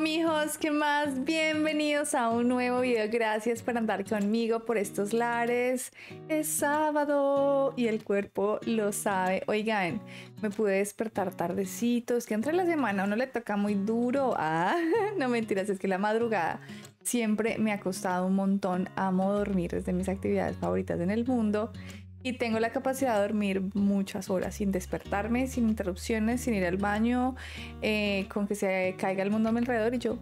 mijos, ¿qué más? Bienvenidos a un nuevo video. Gracias por andar conmigo por estos lares. Es sábado y el cuerpo lo sabe. Oigan, me pude despertar tardecito. Es que entre la semana a uno le toca muy duro. No mentiras, es que la madrugada siempre me ha costado un montón. Amo dormir, es de mis actividades favoritas en el mundo. Y tengo la capacidad de dormir muchas horas sin despertarme, sin interrupciones, sin ir al baño, con que se caiga el mundo a mi alrededor y yo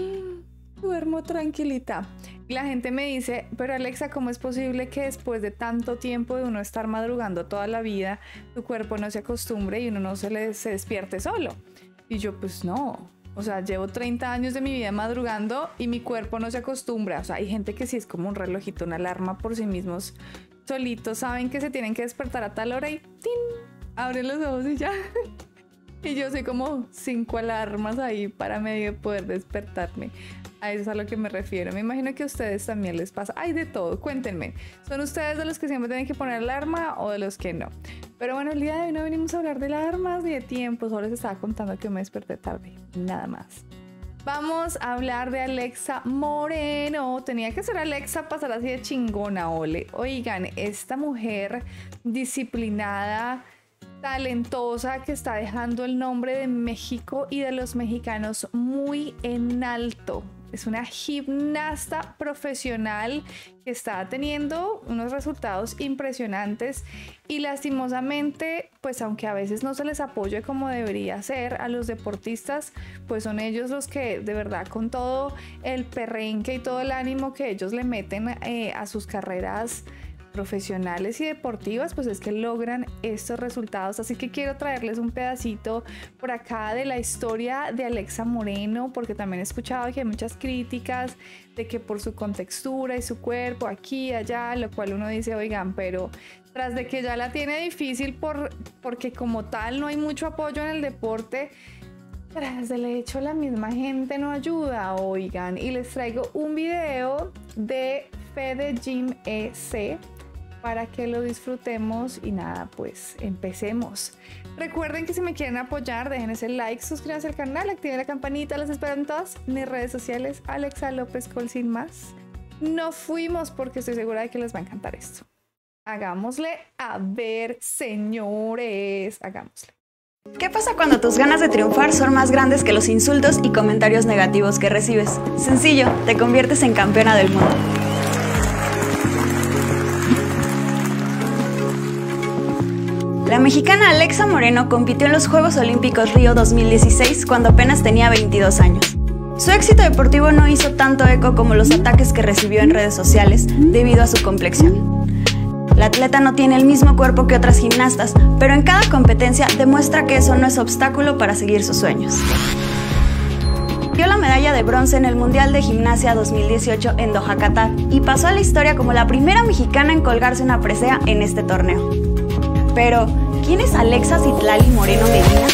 duermo tranquilita. Y la gente me dice, pero Alexa, ¿cómo es posible que después de tanto tiempo de uno estar madrugando toda la vida, tu cuerpo no se acostumbre y uno no se despierte solo? Y yo, pues no. O sea, llevo 30 años de mi vida madrugando y mi cuerpo no se acostumbra. O sea, hay gente que sí es como un relojito, una alarma por sí mismos. Solitos saben que se tienen que despertar a tal hora y ¡tin! Abren los ojos y ya. Y yo soy como 5 alarmas ahí para medio poder despertarme. A eso es a lo que me refiero. Me imagino que a ustedes también les pasa. Hay de todo, cuéntenme. ¿Son ustedes de los que siempre tienen que poner alarma o de los que no? Pero bueno, el día de hoy no venimos a hablar de alarmas ni de tiempo. Solo les estaba contando que me desperté tarde. Nada más. Vamos a hablar de Alexa Moreno. Tenía que ser Alexa para ser así de chingona, ole. Oigan, esta mujer disciplinada, talentosa, que está dejando el nombre de México y de los mexicanos muy en alto. Es una gimnasta profesional que está teniendo unos resultados impresionantes y lastimosamente, pues aunque a veces no se les apoye como debería ser a los deportistas, pues son ellos los que de verdad con todo el perrenque y todo el ánimo que ellos le meten a sus carreras profesionales y deportivas, pues es que logran estos resultados. Así que quiero traerles un pedacito por acá de la historia de Alexa Moreno, porque también he escuchado que hay muchas críticas de que por su contextura y su cuerpo aquí, allá, lo cual uno dice, oigan, pero tras de que ya la tiene difícil porque como tal no hay mucho apoyo en el deporte, tras del hecho la misma gente no ayuda, oigan. Y les traigo un video de Fede Gym EC para que lo disfrutemos y nada, pues empecemos. Recuerden que si me quieren apoyar, dejen ese like, suscríbanse al canal, activen la campanita, las espero en todas mis redes sociales. Alexa López Col sin más. No fuimos porque estoy segura de que les va a encantar esto. Hagámosle, a ver, señores, hagámosle. ¿Qué pasa cuando tus ganas de triunfar son más grandes que los insultos y comentarios negativos que recibes? Sencillo, te conviertes en campeona del mundo. La mexicana Alexa Moreno compitió en los Juegos Olímpicos Río 2016 cuando apenas tenía 22 años. Su éxito deportivo no hizo tanto eco como los ataques que recibió en redes sociales debido a su complexión. La atleta no tiene el mismo cuerpo que otras gimnastas, pero en cada competencia demuestra que eso no es obstáculo para seguir sus sueños. Dio la medalla de bronce en el Mundial de Gimnasia 2018 en Doha, Qatar, y pasó a la historia como la primera mexicana en colgarse una presea en este torneo. Pero, ¿quién es Alexa Citlali Moreno Medina?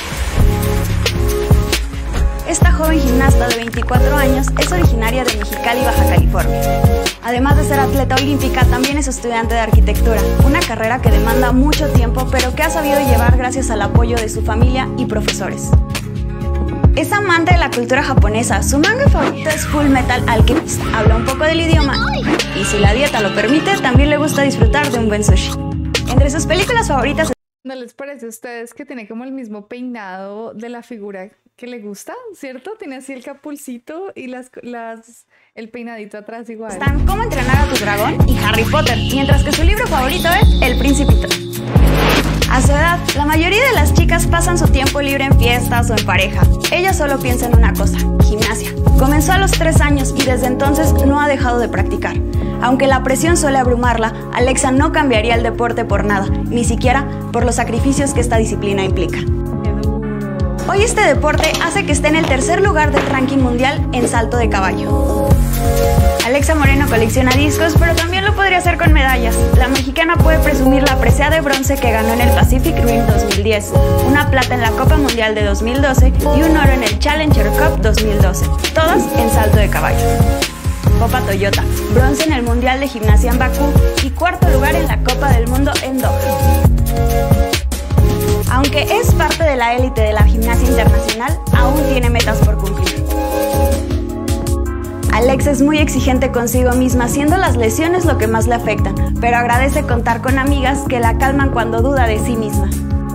Esta joven gimnasta de 24 años es originaria de Mexicali, Baja California. Además de ser atleta olímpica, también es estudiante de arquitectura, una carrera que demanda mucho tiempo, pero que ha sabido llevar gracias al apoyo de su familia y profesores. Es amante de la cultura japonesa, su manga favorito es Full Metal Alchemist, habla un poco del idioma y si la dieta lo permite, también le gusta disfrutar de un buen sushi. Entre sus películas favoritas... ¿No les parece a ustedes que tiene como el mismo peinado de la figura que le gusta? ¿Cierto? Tiene así el capulcito y el peinadito atrás igual. Están Cómo entrenar a tu dragón y Harry Potter, mientras que su libro favorito es El Principito. A su edad, la mayoría de las chicas pasan su tiempo libre en fiestas o en pareja. Ella solo piensa en una cosa, gimnasia. Comenzó a los 3 años y desde entonces no ha dejado de practicar. Aunque la presión suele abrumarla, Alexa no cambiaría el deporte por nada, ni siquiera por los sacrificios que esta disciplina implica. Hoy este deporte hace que esté en el 3er lugar del ranking mundial en salto de caballo. Alexa Moreno colecciona discos, pero también lo podría hacer con medallas. La mexicana puede presumir la presea de bronce que ganó en el Pacific Rim 2010, una plata en la Copa Mundial de 2012 y un oro en el Challenger Cup 2012, todas en salto de caballo. Copa Toyota, bronce en el Mundial de Gimnasia en Bakú y 4º lugar en la Copa del Mundo en Doha. Aunque es parte de la élite de la gimnasia internacional, aún tiene metas por cumplir. Alexa es muy exigente consigo misma, siendo las lesiones lo que más le afectan, pero agradece contar con amigas que la calman cuando duda de sí misma.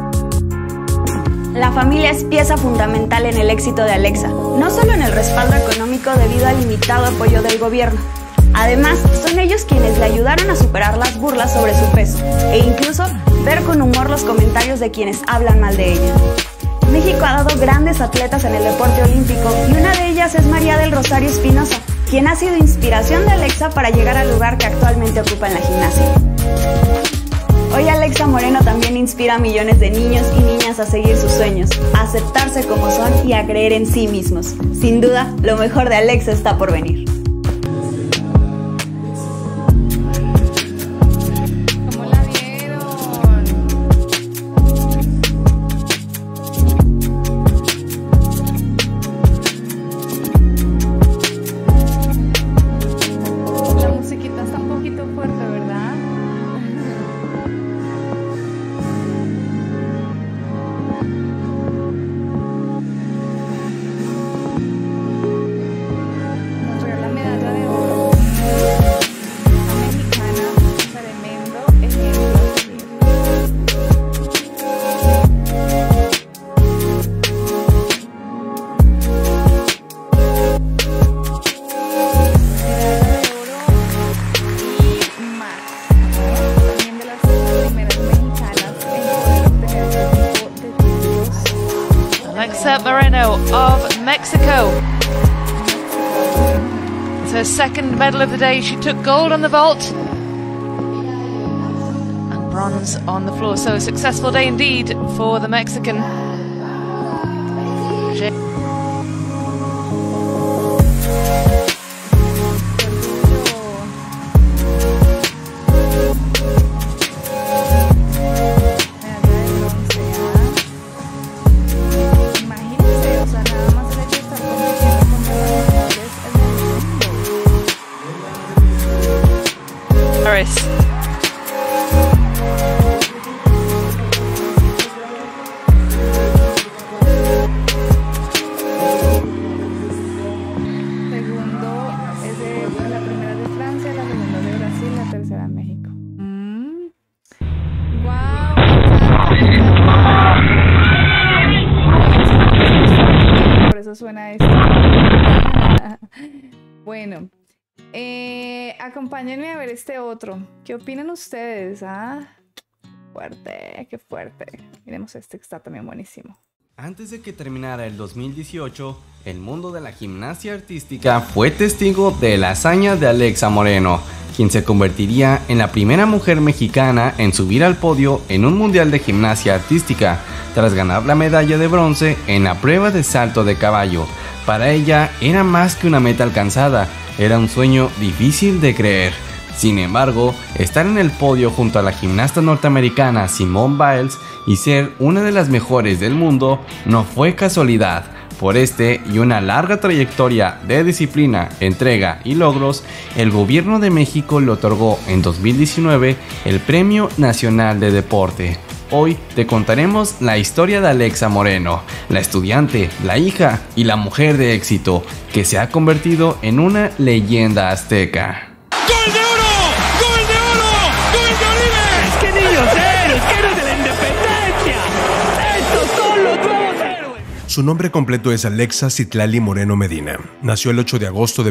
La familia es pieza fundamental en el éxito de Alexa, no solo en el respaldo económico debido al limitado apoyo del gobierno. Además, son ellos quienes le ayudaron a superar las burlas sobre su peso e incluso ver con humor los comentarios de quienes hablan mal de ella. México ha dado grandes atletas en el deporte olímpico y una de ellas es María del Rosario Espinosa, quien ha sido inspiración de Alexa para llegar al lugar que actualmente ocupa en la gimnasia. Hoy Alexa Moreno también inspira a millones de niños y niñas a seguir sus sueños, a aceptarse como son y a creer en sí mismos. Sin duda, lo mejor de Alexa está por venir. Alexa Moreno of Mexico. It's her second medal of the day. She took gold on the vault and bronze on the floor. So a successful day indeed for the Mexican. Suena esto. Bueno, acompáñenme a ver este otro. ¿Qué opinan ustedes? Fuerte, qué fuerte. Miremos este que está también buenísimo. Antes de que terminara el 2018, el mundo de la gimnasia artística fue testigo de la hazaña de Alexa Moreno, quien se convertiría en la primera mujer mexicana en subir al podio en un mundial de gimnasia artística, tras ganar la medalla de bronce en la prueba de salto de caballo. Para ella era más que una meta alcanzada, era un sueño difícil de creer. Sin embargo, estar en el podio junto a la gimnasta norteamericana Simone Biles y ser una de las mejores del mundo no fue casualidad. Por este y una larga trayectoria de disciplina, entrega y logros, el gobierno de México le otorgó en 2019 el Premio Nacional de Deporte. Hoy te contaremos la historia de Alexa Moreno, la estudiante, la hija y la mujer de éxito, que se ha convertido en una leyenda azteca. ¡Gol de oro! ¡Gol de oro! ¡Gol de Oliver! ¡Qué niños héroes! ¡Qué héroes de la independencia! ¡Estos son los nuevos héroes! Su nombre completo es Alexa Citlali Moreno Medina. Nació el 8 de agosto de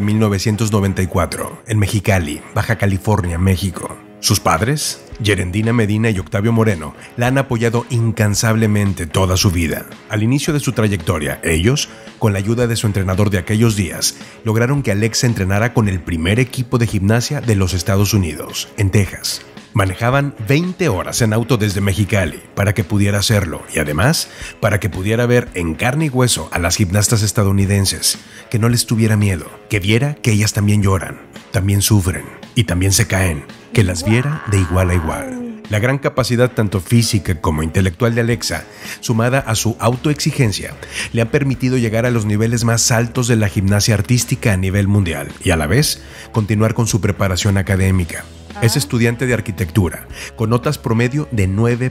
1994 en Mexicali, Baja California, México. Sus padres, Yerendina Medina y Octavio Moreno, la han apoyado incansablemente toda su vida. Al inicio de su trayectoria, ellos, con la ayuda de su entrenador de aquellos días, lograron que Alexa entrenara con el primer equipo de gimnasia de los Estados Unidos, en Texas. Manejaban 20 horas en auto desde Mexicali para que pudiera hacerlo y además para que pudiera ver en carne y hueso a las gimnastas estadounidenses, que no les tuviera miedo, que viera que ellas también lloran, también sufren y también se caen, que las viera de igual a igual. La gran capacidad tanto física como intelectual de Alexa, sumada a su autoexigencia, le han permitido llegar a los niveles más altos de la gimnasia artística a nivel mundial y a la vez continuar con su preparación académica. Es estudiante de arquitectura, con notas promedio de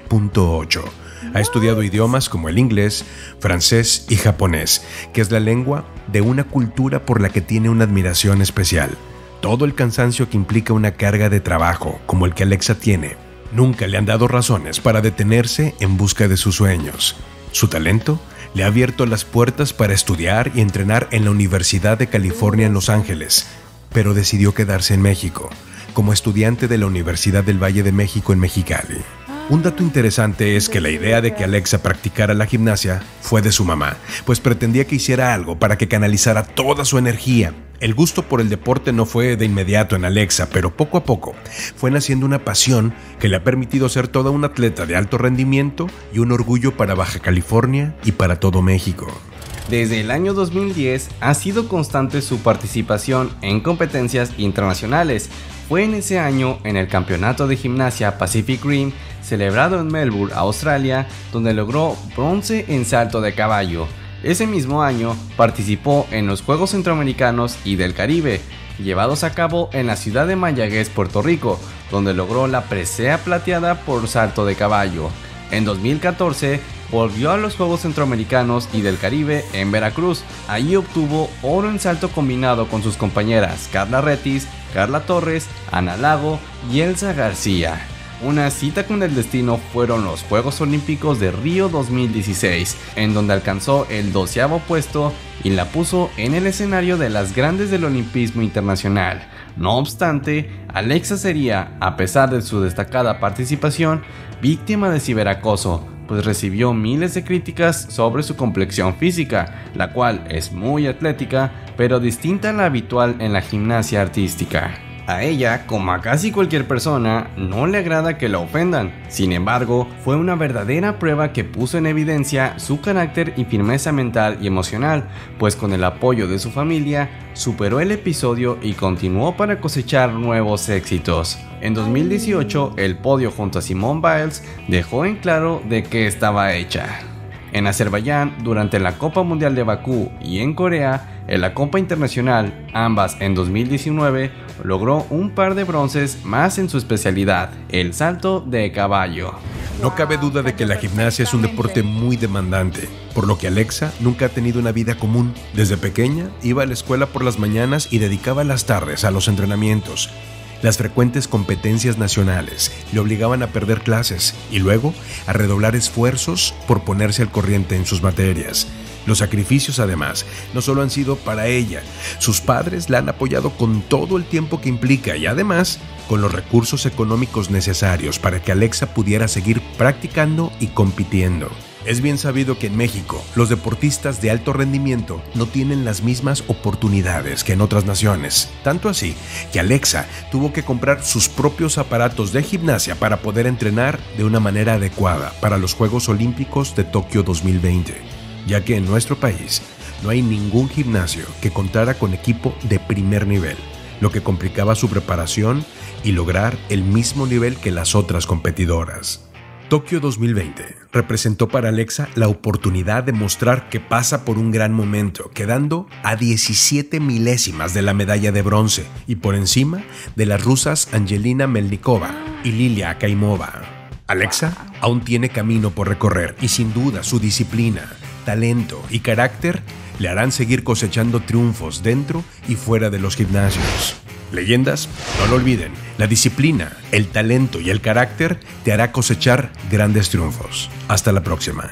9.8. Ha estudiado idiomas como el inglés, francés y japonés, que es la lengua de una cultura por la que tiene una admiración especial. Todo el cansancio que implica una carga de trabajo como el que Alexa tiene, nunca le han dado razones para detenerse en busca de sus sueños. Su talento le ha abierto las puertas para estudiar y entrenar en la Universidad de California en Los Ángeles, pero decidió quedarse en México, como estudiante de la Universidad del Valle de México en Mexicali. Un dato interesante es que la idea de que Alexa practicara la gimnasia fue de su mamá, pues pretendía que hiciera algo para que canalizara toda su energía. El gusto por el deporte no fue de inmediato en Alexa, pero poco a poco fue naciendo una pasión que le ha permitido ser toda una atleta de alto rendimiento y un orgullo para Baja California y para todo México. Desde el año 2010 ha sido constante su participación en competencias internacionales. Fue en ese año en el Campeonato de Gimnasia Pacific Rim, celebrado en Melbourne, Australia, donde logró bronce en salto de caballo. Ese mismo año participó en los Juegos Centroamericanos y del Caribe, llevados a cabo en la ciudad de Mayagüez, Puerto Rico, donde logró la presea plateada por salto de caballo. En 2014 volvió a los Juegos Centroamericanos y del Caribe en Veracruz. Allí obtuvo oro en salto combinado con sus compañeras Carla Retis, Carla Torres, Ana Lago y Elsa García. Una cita con el destino fueron los Juegos Olímpicos de Río 2016, en donde alcanzó el 12º puesto y la puso en el escenario de las grandes del olimpismo internacional. No obstante, Alexa sería, a pesar de su destacada participación, víctima de ciberacoso, pues recibió miles de críticas sobre su complexión física, la cual es muy atlética, pero distinta a la habitual en la gimnasia artística. A ella, como a casi cualquier persona, no le agrada que la ofendan. Sin embargo, fue una verdadera prueba que puso en evidencia su carácter y firmeza mental y emocional, pues con el apoyo de su familia, superó el episodio y continuó para cosechar nuevos éxitos. En 2018, el podio junto a Simone Biles dejó en claro de qué estaba hecha. En Azerbaiyán, durante la Copa Mundial de Bakú, y en Corea, en la Copa Internacional, ambas en 2019, logró un par de bronces más en su especialidad, el salto de caballo. No cabe duda de que la gimnasia es un deporte muy demandante, por lo que Alexa nunca ha tenido una vida común. Desde pequeña iba a la escuela por las mañanas y dedicaba las tardes a los entrenamientos. Las frecuentes competencias nacionales le obligaban a perder clases y luego a redoblar esfuerzos por ponerse al corriente en sus materias. Los sacrificios, además, no solo han sido para ella, sus padres la han apoyado con todo el tiempo que implica y además con los recursos económicos necesarios para que Alexa pudiera seguir practicando y compitiendo. Es bien sabido que en México los deportistas de alto rendimiento no tienen las mismas oportunidades que en otras naciones. Tanto así que Alexa tuvo que comprar sus propios aparatos de gimnasia para poder entrenar de una manera adecuada para los Juegos Olímpicos de Tokio 2020, ya que en nuestro país no hay ningún gimnasio que contara con equipo de primer nivel, lo que complicaba su preparación y lograr el mismo nivel que las otras competidoras. Tokio 2020 representó para Alexa la oportunidad de mostrar que pasa por un gran momento, quedando a 17 milésimas de la medalla de bronce y por encima de las rusas Angelina Melnikova y Lilia Akaimova. Alexa aún tiene camino por recorrer y sin duda su disciplina, talento y carácter le harán seguir cosechando triunfos dentro y fuera de los gimnasios. Leyendas, no lo olviden, la disciplina, el talento y el carácter te hará cosechar grandes triunfos. Hasta la próxima.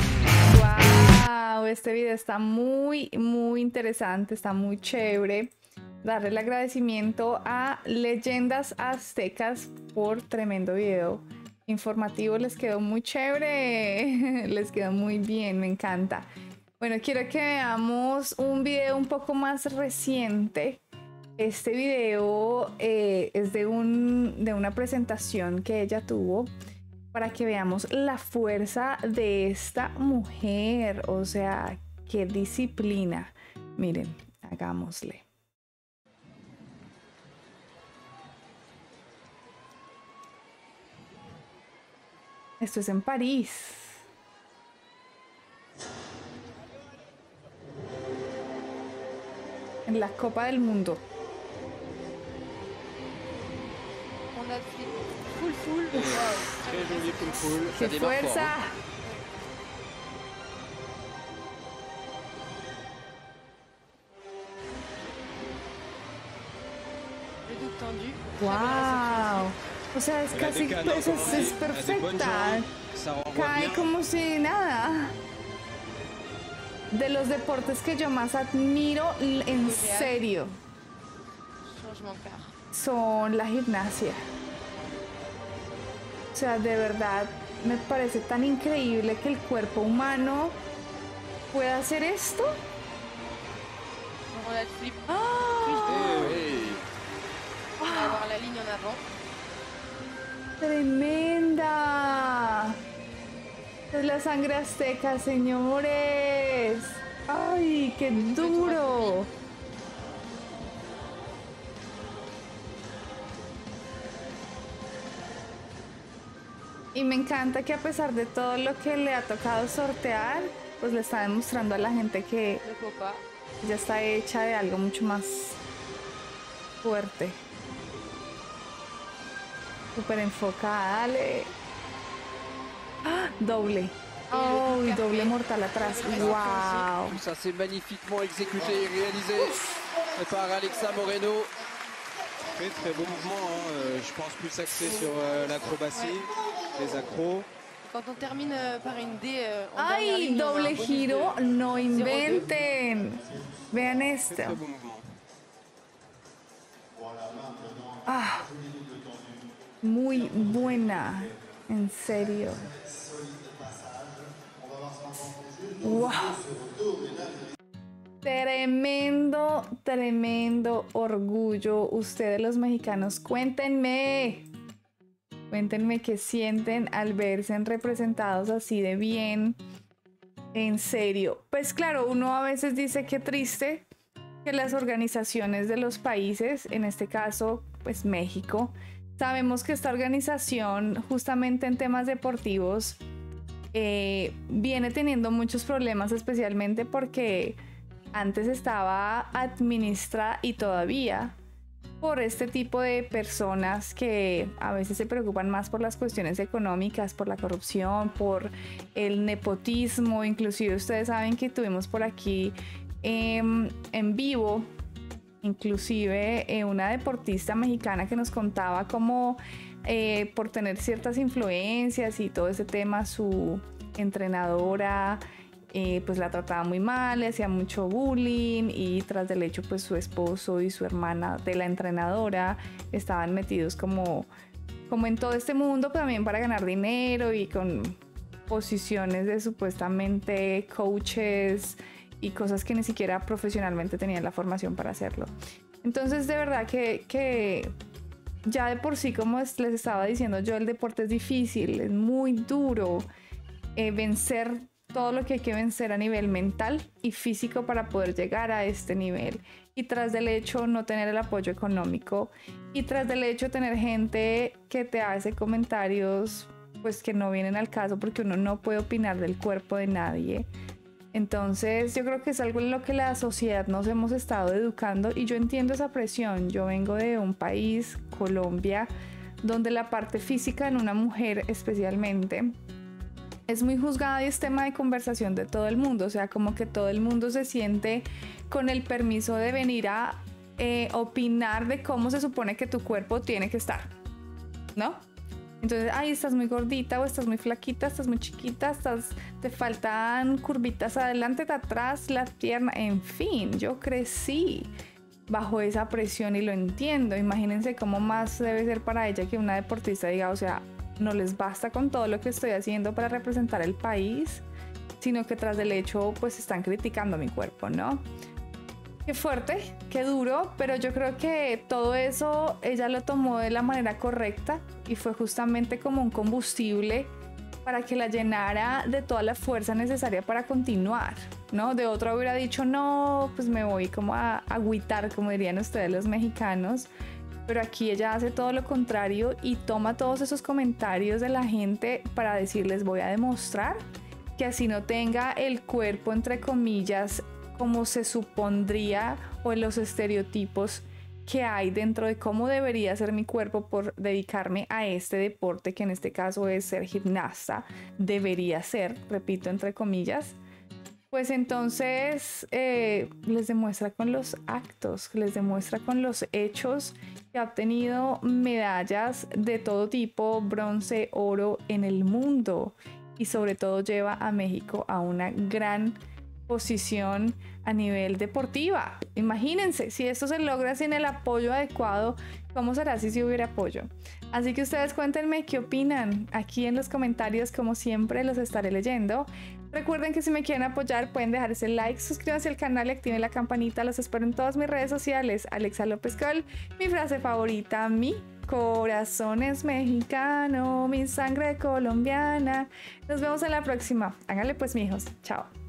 Wow, este video está muy interesante, está muy chévere. Darle el agradecimiento a Leyendas Aztecas por tremendo video informativo, les quedó muy chévere, les quedó muy bien, me encanta. Bueno, quiero que veamos un video un poco más reciente. Este video es de una presentación que ella tuvo para que veamos la fuerza de esta mujer, o sea, qué disciplina. Miren, hagámosle. Esto es en París. En la Copa del Mundo. Mandal flip. Full. Très joli full. ¡Qué Ça démarre fort, fuerza! hein. Le double tendu. ¡Wow! O sea, es casi pues, es perfecta. Cae como si nada. De los deportes que yo más admiro, en serio, Changement quart. son la gimnasia. O sea, de verdad, me parece tan increíble que el cuerpo humano pueda hacer esto. Mandal flip. ¡Ah! On va avoir la ligne en avant. ¡Tremenda! Es la sangre azteca, señores. ¡Ay, qué duro! Y me encanta que a pesar de todo lo que le ha tocado sortear, pues le está demostrando a la gente que Le faux pas. ya está hecha de algo mucho más fuerte. Súper enfocada, dale. ¡Ah! Doble. Oh, y doble mortal atrás. ¡Wow! Tout ça, c'est magnifiquement exécuté et réalisé par Alexa Moreno. Très beau mouvement, hein. Je pense plus axé sur l'acrobatie, les accros. Quand on termine par une D en dernière ¡Ay! ligne, on a un Doble bonus giro. de No 0,2. inventen. Vean esto. Très beau mouvement. Ah, muy buena. En serio. ¡Wow! Tremendo orgullo. Ustedes los mexicanos, cuéntenme qué sienten al verse representados así de bien. En serio. Pues claro, uno a veces dice que triste que las organizaciones de los países, en este caso, pues México, sabemos que esta organización justamente en temas deportivos viene teniendo muchos problemas, especialmente porque antes estaba administrada y todavía por este tipo de personas que a veces se preocupan más por las cuestiones económicas, por la corrupción, por el nepotismo. Inclusive ustedes saben que tuvimos por aquí en vivo inclusive una deportista mexicana que nos contaba cómo por tener ciertas influencias y todo ese tema, su entrenadora pues la trataba muy mal, le hacía mucho bullying, y tras del hecho pues su esposo y su hermana de la entrenadora estaban metidos como en todo este mundo, pero también para ganar dinero y con posiciones de supuestamente coaches y cosas que ni siquiera profesionalmente tenían la formación para hacerlo. Entonces de verdad que ya de por sí, como les estaba diciendo yo, el deporte es difícil, es muy duro vencer todo lo que hay que vencer a nivel mental y físico para poder llegar a este nivel. Y tras del hecho no tener el apoyo económico, y tras del hecho tener gente que te hace comentarios pues que no vienen al caso, porque uno no puede opinar del cuerpo de nadie. Entonces yo creo que es algo en lo que la sociedad nos hemos estado educando, y yo entiendo esa presión. Yo vengo de un país, Colombia, donde la parte física en una mujer especialmente es muy juzgada y es tema de conversación de todo el mundo. O sea, como que todo el mundo se siente con el permiso de venir a opinar de cómo se supone que tu cuerpo tiene que estar, ¿no? Entonces, ay, estás muy gordita, o estás muy flaquita, estás muy chiquita, te faltan curvitas adelante, de atrás, las piernas, en fin. Yo crecí bajo esa presión y lo entiendo. Imagínense cómo más debe ser para ella que una deportista diga, o sea, no les basta con todo lo que estoy haciendo para representar el país, sino que tras del hecho pues están criticando mi cuerpo, ¿no? Qué fuerte, qué duro, pero yo creo que todo eso ella lo tomó de la manera correcta, y fue justamente como un combustible para que la llenara de toda la fuerza necesaria para continuar, ¿no? De otra hubiera dicho, no, pues me voy como a agüitar, como dirían ustedes los mexicanos. Pero aquí ella hace todo lo contrario y toma todos esos comentarios de la gente para decirles, voy a demostrar que así no tenga el cuerpo, entre comillas, como se supondría, o en los estereotipos que hay dentro de cómo debería ser mi cuerpo por dedicarme a este deporte, que en este caso es ser gimnasta, debería ser, repito, entre comillas, pues entonces les demuestra con los actos, les demuestra con los hechos que ha obtenido medallas de todo tipo, bronce, oro en el mundo, y sobre todo lleva a México a una gran posición a nivel deportiva. Imagínense, si esto se logra sin el apoyo adecuado, ¿cómo será si hubiera apoyo? Así que ustedes cuéntenme qué opinan aquí en los comentarios, como siempre los estaré leyendo. Recuerden que si me quieren apoyar pueden dejar ese like, suscríbanse al canal y activen la campanita. Los espero en todas mis redes sociales. Alexa López Col, mi frase favorita, mi corazón es mexicano, mi sangre colombiana. Nos vemos en la próxima. Háganle pues, mijos. Chao.